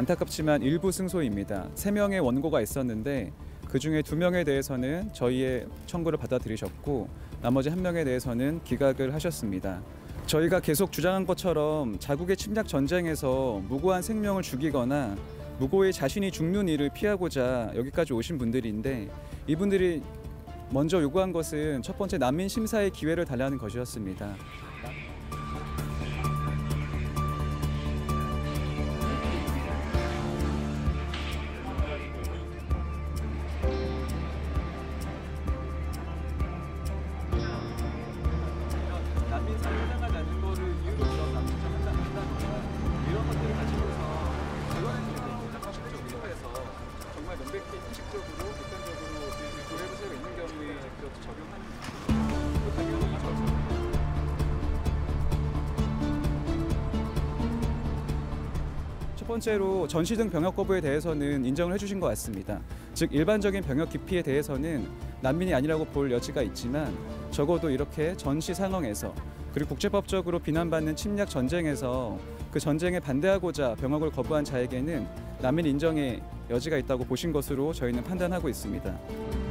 안타깝지만 일부 승소입니다. 3명의 원고가 있었는데 그중에 2명에 대해서는 저희의 청구를 받아들이셨고 나머지 1명에 대해서는 기각을 하셨습니다. 저희가 계속 주장한 것처럼 자국의 침략 전쟁에서 무고한 생명을 죽이거나 무고의 자신이 죽는 일을 피하고자 여기까지 오신 분들인데 이분들이 먼저 요구한 것은 첫 번째 난민 심사의 기회를 달라는 것이었습니다. 난민 사회자가 나는 거를 이유로 들어서 한다거나 이런 것들을 가지고서 정말 정말 명백히 형식적으로 객관적으로 고려해보세요 있는 경우에 그렇게 적용하는 당연히 첫 번째로 전시 등 병역 거부에 대해서는 인정을 해주신 것 같습니다. 즉 일반적인 병역 기피에 대해서는 난민이 아니라고 볼 여지가 있지만 적어도 이렇게 전시 상황에서 그리고 국제법적으로 비난받는 침략 전쟁에서 그 전쟁에 반대하고자 병역을 거부한 자에게는 난민 인정의 여지가 있다고 보신 것으로 저희는 판단하고 있습니다.